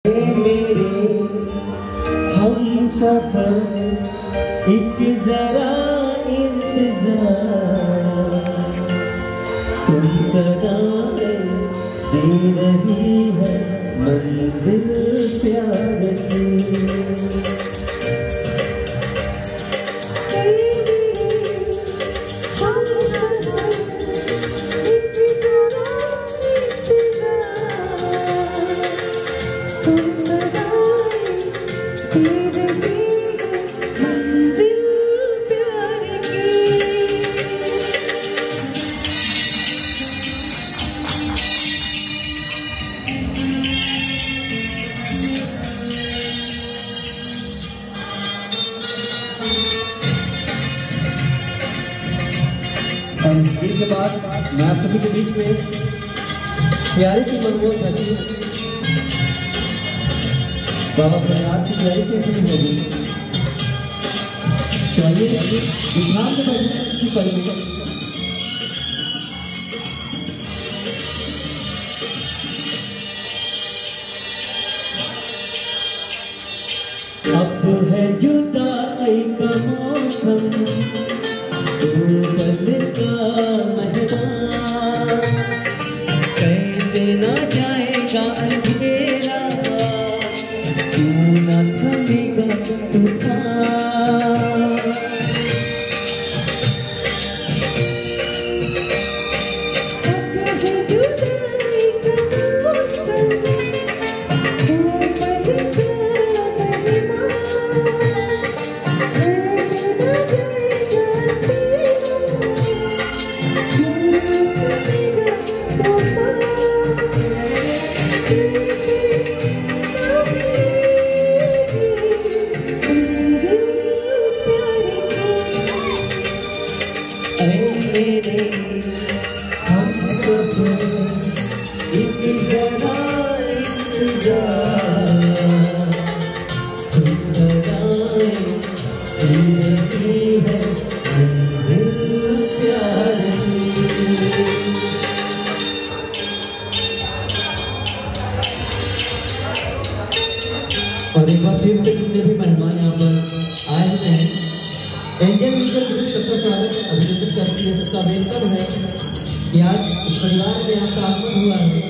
मेरे हम सफर एक जरा इंतजार, सुन सदाएं दे रही है मंजिल प्यार की। और इसके बाद मैं आप सभी के बीच में प्यारी सी मनमोहन छवि बाबा भोलेनाथ की प्यारी सी छवि होगी। तो आइए ध्यान से बैठिए पढ़िए। अब है जुदाई का मौसम, पल का मेहमान, कैसे ना जाएगा अंधेरा, क्यों ना थमेगा तूफान। हम सब एक जरा इंतजार, तुम सदाएं दे रही है मंजिल प्यार की। और एक बार फिर से जितने भी मेहमान यहाँ पर आए हैं, इंडियन म्यूजिकल ग्रुप सबका स्वागत अभिनंदन करती है। सबका वेलकम है कि आज इस परिवार में आपका आगमन हुआ है।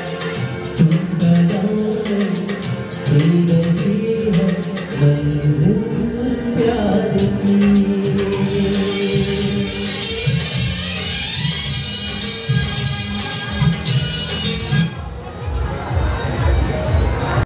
Amazing.